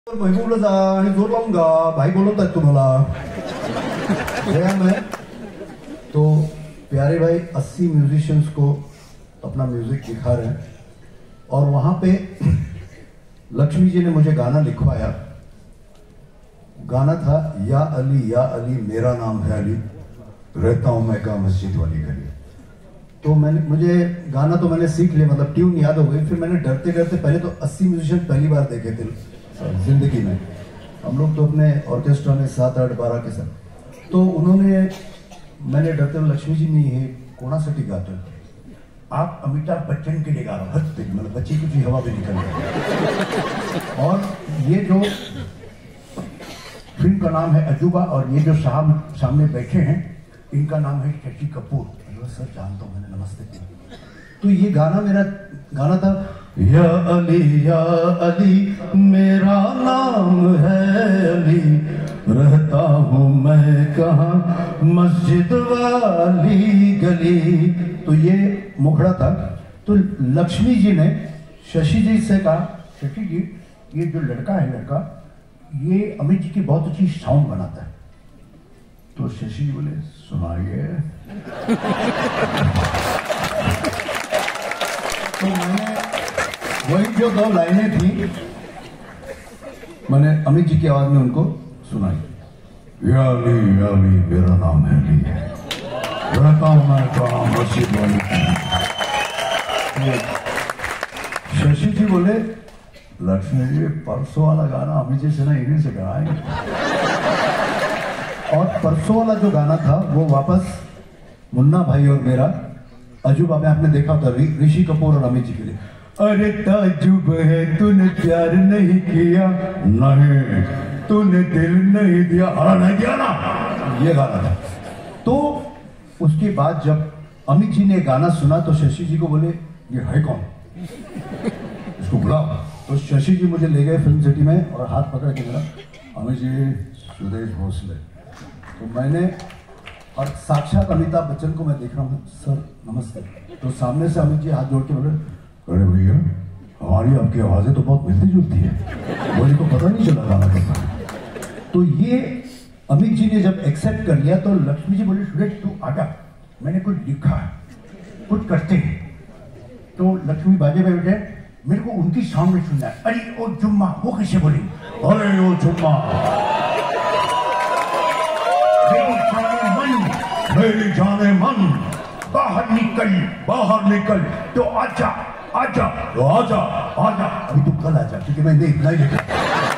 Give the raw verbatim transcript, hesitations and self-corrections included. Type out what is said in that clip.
महबूबला आणि जोर लावून गा भाई बोलवत आहेत तुम्हाला मैं तो प्यारे भाई अस्सी म्यूजिशियंस को अपना म्यूजिक दिखा रहे हैं और वहां पे लक्ष्मी जी ने मुझे गाना लिखवाया। गाना था या अली या अली मेरा नाम है अली, रहता हूं मैं का मस्जिद वाली गली। तो मैंने मुझे गाना तो मैंने सीख लिया, मतलब ट्यून याद हो गई। फिर मैंने डरते डरते पहले तो अस्सी म्यूजिशियन पहली बार देखे थे जिंदगी में। हम लोग तो अपने ऑर्केस्ट्रा में सात आठ बारह के साथ, तो उन्होंने मैंने डरते हुए लक्ष्मी जी ने ये कोणासाठी गाते आप अमिताभ बच्चन के लिए गा रहा हूँ, मतलब बच्ची कुछ हवा भी निकल रही। और ये जो फिल्म का नाम है अजूबा, और ये जो साहब सामने बैठे हैं इनका नाम है शशि कपूर। सर जानता हूँ मैंने, नमस्ते। तो ये गाना मेरा गाना था या अली या अली मेरा नाम है अली, रहता हूँ मैं कहाँ मस्जिद वाली गली। तो ये मुखड़ा था। तो लक्ष्मी जी ने शशि जी से कहा, शशि जी ये जो लड़का है लड़का ये अमित जी की बहुत अच्छी साउंड बनाता है। तो शशि जी बोले सुनाइए। तो मैंने वही जो दो लाइनें थी मैंने अमित जी की आवाज में उनको सुनाई। या अली या अली मेरा नाम है अली, रहता हूं मैं कहाँ मस्जिद वाली। शशि जी बोले लक्ष्मी जी परसों वाला गाना अमित जी से ना इन्हीं से गाएंगे। और परसों वाला जो गाना था वो वापस मुन्ना भाई और मेरा अजूबा में आपने देखा था ऋषि कपूर और अमित जी के लिए। अरे ताजुब है तूने प्यार नहीं किया, नहीं तूने दिल नहीं दिया, हरा नहीं दिया ना, ये गाना था। तो उसके बाद जब अमित जी ने गाना सुना तो शशि जी को बोले ये है कौन, इसको बुलाओ। तो शशि जी मुझे ले गए फिल्म सिटी में और हाथ पकड़ के बोला अमित जी सुदेश भोसले। तो मैंने और साक्षात अमिताभ बच्चन को मैं देख रहा हूँ, सर नमस्ते। तो सामने से अमित जी हाथ जोड़ के बोले अरे भैया हमारी आपकी आवाजें तो बहुत मिलती जुलती है, बोली को पता नहीं चला गाना करना। तो ये अमित जी ने जब एक्सेप्ट कर लिया तो लक्ष्मी जी बोली सुरेश तू आजा, मैंने कुछ लिखा है कुछ करते हैं। तो लक्ष्मी बाजे में बैठे, मेरे को उनकी साउंड में सुनना है। अरे ओ जुम्मा, वो कैसे बोली अरे ओ जुम्मा मेरी जाने मन बाहर निकल बाहर निकल। तो आजा आजा तो आजा आजा, अभी तू कल आजा क्योंकि मैं नहीं नहीं